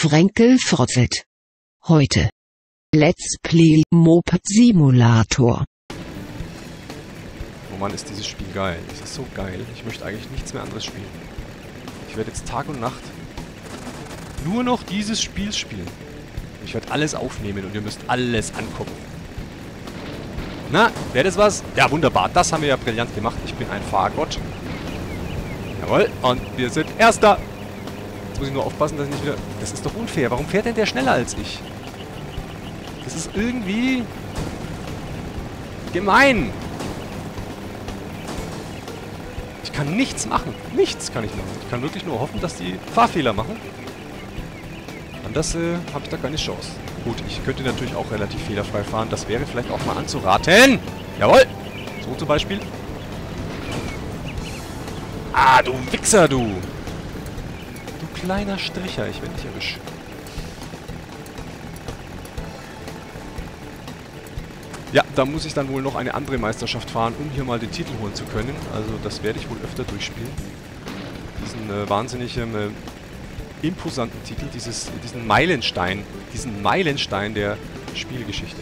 Fränkel Frotzelt. Heute. Let's Play Moped Simulator. Oh Mann, ist dieses Spiel geil. Das ist so geil. Ich möchte eigentlich nichts mehr anderes spielen. Ich werde jetzt Tag und Nacht nur noch dieses Spiel spielen. Ich werde alles aufnehmen und ihr müsst alles angucken. Na, wäre das was? Ja, wunderbar. Das haben wir ja brillant gemacht. Ich bin ein Fahrgott. Jawohl. Und wir sind Erster. Jetzt muss ich nur aufpassen, dass ich nicht wieder... Das ist doch unfair. Warum fährt denn der schneller als ich? Das ist irgendwie... gemein. Ich kann nichts machen. Nichts kann ich machen. Ich kann wirklich nur hoffen, dass die Fahrfehler machen. Anders habe ich da keine Chance. Gut, ich könnte natürlich auch relativ fehlerfrei fahren. Das wäre vielleicht auch mal anzuraten. Jawohl. So zum Beispiel. Ah, du Wichser, du. Du kleiner Stricher. Ich werde dich erwischen. Ja, da muss ich dann wohl noch eine andere Meisterschaft fahren, um hier mal den Titel holen zu können. Also das werde ich wohl öfter durchspielen. Diesen wahnsinnig imposanten Titel, diesen Meilenstein der Spielgeschichte.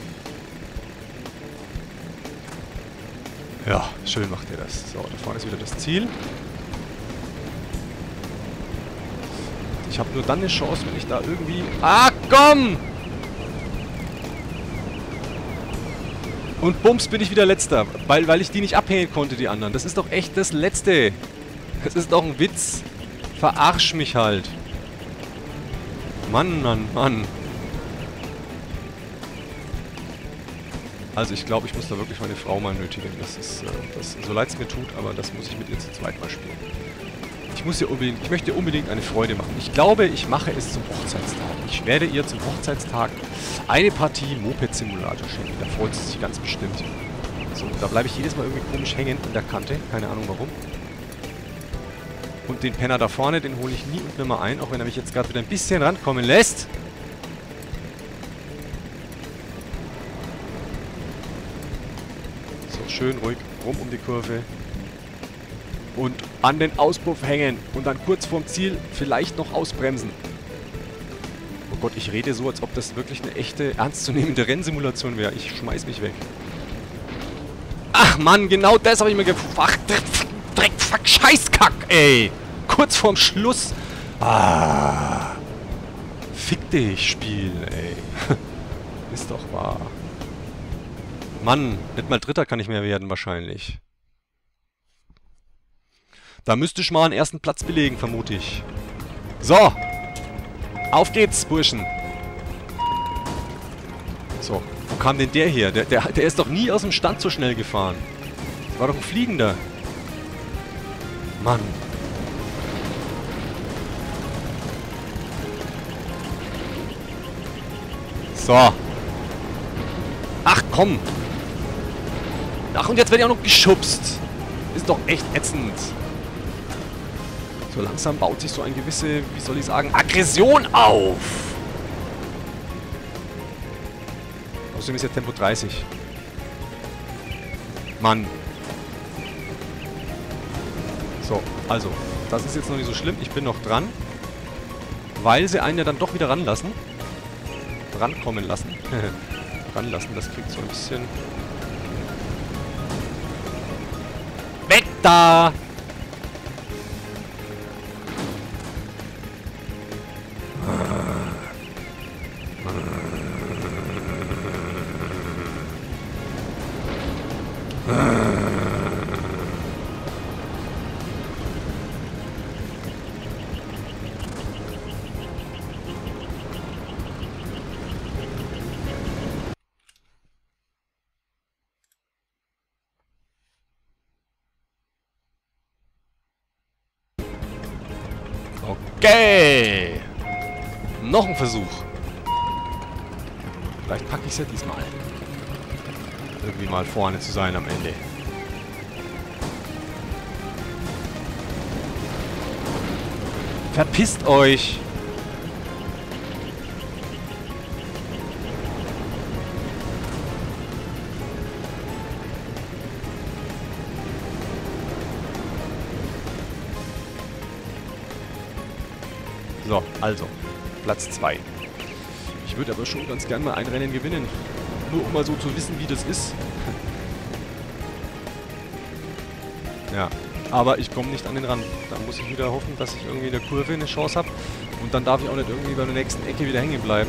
Ja, schön macht ihr das. So, da vorne ist wieder das Ziel. Ich habe nur dann eine Chance, wenn ich da irgendwie... Ah, komm! Und bums bin ich wieder Letzter, weil ich die nicht abhängen konnte, die anderen. Das ist doch echt das Letzte. Das ist doch ein Witz. Verarsch mich halt. Mann, Mann, Mann. Also ich glaube, ich muss da wirklich meine Frau mal nötigen. Das ist, so leid es mir tut, aber das muss ich mit ihr zu zweit mal spielen. Ich möchte unbedingt eine Freude machen. Ich glaube, ich mache es zum Hochzeitstag. Ich werde ihr zum Hochzeitstag eine Partie Moped Simulator schenken. Da freut sie sich ganz bestimmt. So, da bleibe ich jedes Mal irgendwie komisch hängen an der Kante. Keine Ahnung warum. Und den Penner da vorne, den hole ich nie und nimmer ein, auch wenn er mich jetzt gerade wieder ein bisschen rankommen lässt. So, schön ruhig rum um die Kurve. Und an den Auspuff hängen und dann kurz vorm Ziel vielleicht noch ausbremsen. Oh Gott, ich rede so, als ob das wirklich eine echte, ernstzunehmende Rennsimulation wäre. Ich schmeiß mich weg. Ach Mann, genau das habe ich mir gefragt. Dreck, fuck, Scheißkack, ey. Kurz vorm Schluss. Ah. Fick dich, Spiel, ey. Ist doch wahr. Mann, nicht mal Dritter kann ich mehr werden, wahrscheinlich. Da müsste ich mal einen ersten Platz belegen, vermute ich. So. Auf geht's, Burschen. So, wo kam denn der her? Der ist doch nie aus dem Stand so schnell gefahren. Das war doch ein Fliegender. Mann. So. Ach, komm. Ach, und jetzt werde ich auch noch geschubst. Ist doch echt ätzend. So langsam baut sich so eine gewisse, wie soll ich sagen, Aggression auf. Außerdem ist ja Tempo 30. Mann. So, also, das ist jetzt noch nicht so schlimm. Ich bin noch dran. Weil sie einen ja dann doch wieder ranlassen. Rankommen lassen. Ranlassen, das kriegt so ein bisschen... Weg da! Okay. Noch ein Versuch. Vielleicht packe ich es ja diesmal. Irgendwie mal vorne zu sein am Ende. Verpisst euch! So, also. Platz 2. Ich würde aber schon ganz gern mal ein Rennen gewinnen. Nur um mal so zu wissen, wie das ist. Ja, aber ich komme nicht an den Rand. Da muss ich wieder hoffen, dass ich irgendwie in der Kurve eine Chance habe. Und dann darf ich auch nicht irgendwie bei der nächsten Ecke wieder hängen bleiben.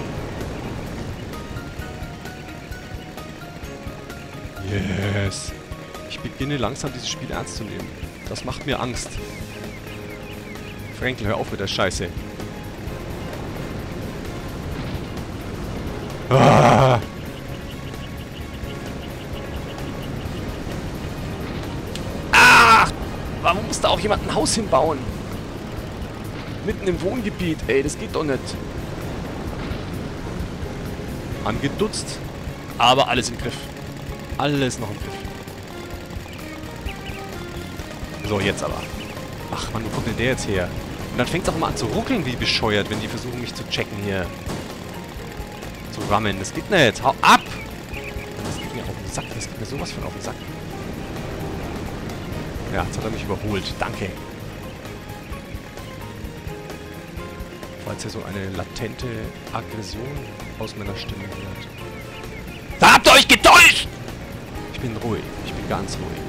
Yes. Ich beginne langsam dieses Spiel ernst zu nehmen. Das macht mir Angst. Frenkel, hör auf mit der Scheiße. Ah. Ach! Warum muss da auch jemand ein Haus hinbauen? Mitten im Wohngebiet, ey, das geht doch nicht. Angedutzt, aber alles im Griff. Alles noch im Griff. So, jetzt aber. Ach Mann, wo kommt denn der jetzt her? Und dann fängt es auch mal an zu ruckeln, wie bescheuert, wenn die versuchen, mich zu checken hier. Zu rammen. Das geht nicht. Hau ab! Das geht mir auf den Sack. Das geht mir sowas von auf den Sack. Ja, jetzt hat er mich überholt. Danke. Falls ihr so eine latente Aggression aus meiner Stimme hört. Da habt ihr euch getäuscht! Ich bin ruhig. Ich bin ganz ruhig.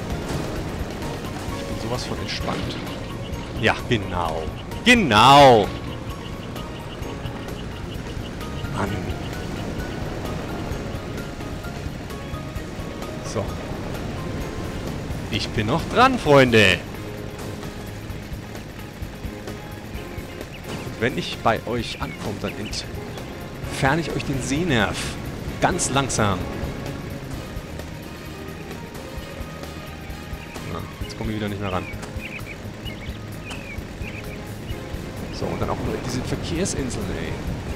Ich bin sowas von entspannt. Ja, genau. Genau! Mann. So. Ich bin noch dran, Freunde. Und wenn ich bei euch ankomme, dann entferne ich euch den Sehnerv. Ganz langsam. Na, jetzt komme ich wieder nicht mehr ran. So, und dann auch nur diese Verkehrsinseln, ey.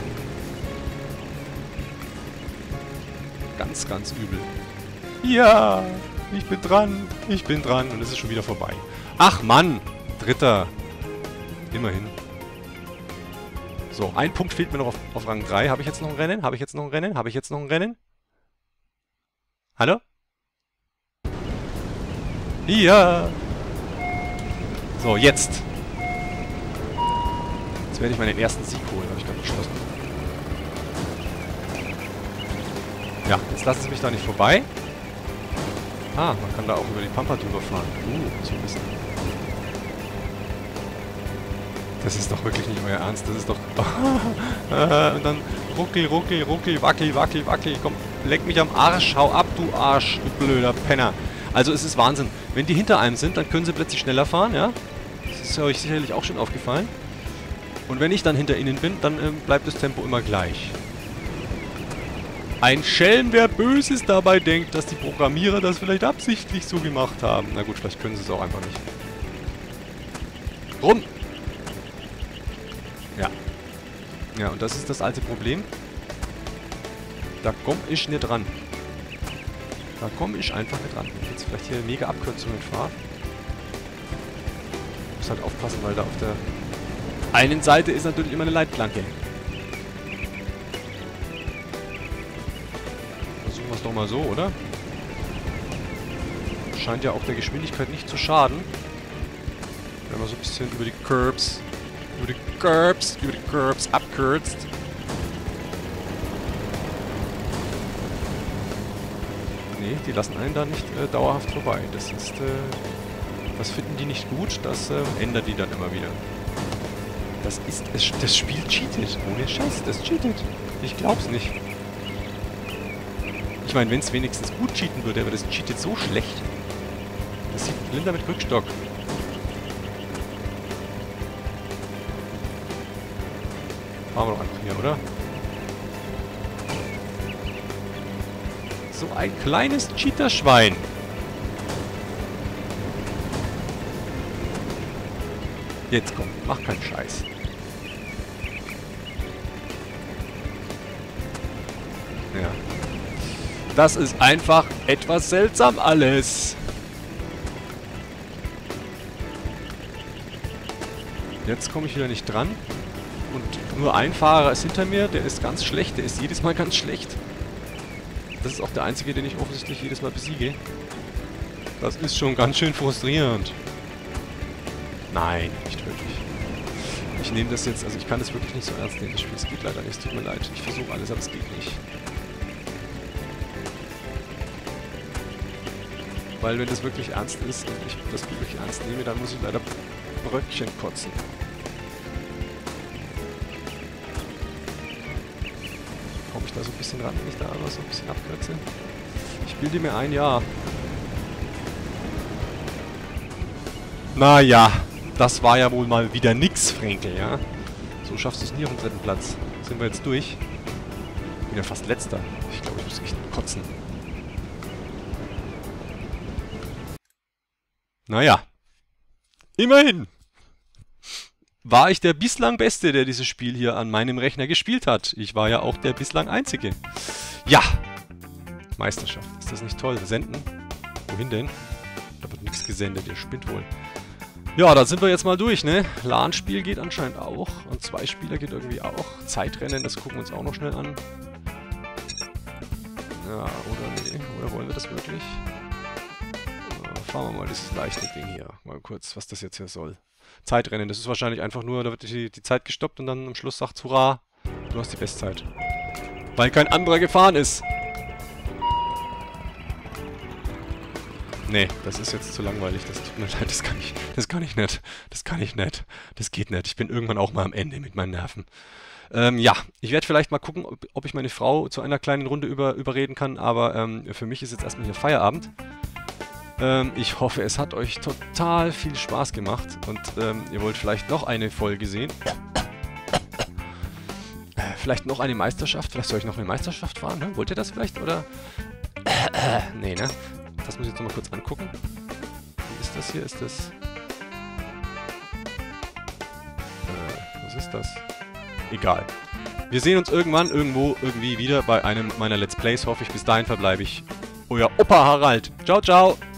Ganz, ganz übel. Ja, ich bin dran. Ich bin dran. Und es ist schon wieder vorbei. Ach, Mann. Dritter. Immerhin. So, ein Punkt fehlt mir noch auf Rang 3. Habe ich jetzt noch ein Rennen? Habe ich jetzt noch ein Rennen? Habe ich jetzt noch ein Rennen? Hallo? Ja. So, jetzt. Jetzt werde ich meinen ersten Sieg holen, habe ich gerade beschlossen. Ja, jetzt lassen Sie mich da nicht vorbei. Ah, man kann da auch über die Pampa drüber fahren. So ein bisschen. Das ist doch wirklich nicht euer Ernst. Das ist doch... und dann ruckel, ruckel, ruckel, wackel, wackel, wackel. Komm, leck mich am Arsch. Hau ab, du Arsch, du blöder Penner. Also es ist Wahnsinn. Wenn die hinter einem sind, dann können sie plötzlich schneller fahren, ja? Das ist euch sicherlich auch schon aufgefallen. Und wenn ich dann hinter ihnen bin, dann bleibt das Tempo immer gleich. Ein Schelm, wer Böses dabei denkt, dass die Programmierer das vielleicht absichtlich so gemacht haben. Na gut, vielleicht können sie es auch einfach nicht. Rum! Ja. Ja, und das ist das alte Problem. Da komme ich nicht ran. Da komme ich einfach nicht ran. Wenn ich jetzt vielleicht hier mega Abkürzungen fahre. Muss halt aufpassen, weil da auf der einen Seite ist natürlich immer eine Leitplanke. Versuchen wir es doch mal so, oder? Scheint ja auch der Geschwindigkeit nicht zu schaden. Wenn man so ein bisschen über die Curbs abkürzt. Nee, die lassen einen da nicht dauerhaft vorbei. Das ist, das finden die nicht gut, das ändert die dann immer wieder. Das Spiel cheatet. Ohne Scheiß, das cheatet. Ich glaub's nicht. Ich meine, wenn es wenigstens gut cheaten würde, aber das cheatet so schlecht. Das sieht Linda mit Rückstock. Fahren wir doch einfach hier, oder? So ein kleines Cheaterschwein. Jetzt komm, mach keinen Scheiß. Ja. Das ist einfach etwas seltsam alles. Jetzt komme ich wieder nicht dran. Und nur ein Fahrer ist hinter mir, der ist ganz schlecht, der ist jedes Mal ganz schlecht. Das ist auch der einzige, den ich offensichtlich jedes Mal besiege. Das ist schon ganz schön frustrierend. Nein, nicht wirklich. ich nehme das jetzt, also ich kann das wirklich nicht so ernst nehmen, das Spiel, es geht leider nicht, es tut mir leid. Ich versuche alles, aber es geht nicht. Weil wenn das wirklich ernst ist und ich das wirklich ernst nehme, dann muss ich leider Bröckchen kotzen. Komme ich da so ein bisschen ran, wenn ich da aber so ein bisschen abkürze? Ich bilde mir ein, ja. Naja, das war ja wohl mal wieder nix, Frenkel, ja? So schaffst du es nie auf den 3. Platz. Sind wir jetzt durch? Bin ja fast letzter. Ich glaube, ich muss echt kotzen. Naja. Immerhin. War ich der bislang Beste, der dieses Spiel hier an meinem Rechner gespielt hat. Ich war ja auch der bislang Einzige. Ja. Meisterschaft. Ist das nicht toll? Senden? Wohin denn? Da wird nichts gesendet. Ihr spinnt wohl. Ja, da sind wir jetzt mal durch, ne? LAN-Spiel geht anscheinend auch. Und 2 Spieler geht irgendwie auch. Zeitrennen, das gucken wir uns auch noch schnell an. Ja, oder nee. Oder wollen wir das wirklich? Fahren wir mal dieses leichte Ding hier. Mal kurz, was das jetzt hier soll. Zeitrennen, das ist wahrscheinlich einfach nur, da wird die Zeit gestoppt und dann am Schluss sagt hurra, du hast die Bestzeit. Weil kein anderer gefahren ist. Nee, das ist jetzt zu langweilig, das tut mir leid, das kann ich nicht. Das kann ich nicht. Das geht nicht. Ich bin irgendwann auch mal am Ende mit meinen Nerven. Ja, ich werde vielleicht mal gucken, ob ich meine Frau zu einer kleinen Runde überreden kann, aber für mich ist jetzt erstmal hier Feierabend. Ich hoffe, es hat euch total viel Spaß gemacht und ihr wollt vielleicht noch eine Folge sehen. Vielleicht noch eine Meisterschaft. Vielleicht soll ich noch eine Meisterschaft fahren, ne? Wollt ihr das vielleicht, oder? Nee, ne? Das muss ich jetzt nochmal kurz angucken. Wie ist das hier? Ist das... was ist das? Egal. Wir sehen uns irgendwann, irgendwo, irgendwie wieder bei einem meiner Let's Plays, hoffe ich. Bis dahin verbleibe ich euer Opa Harald. Ciao, ciao!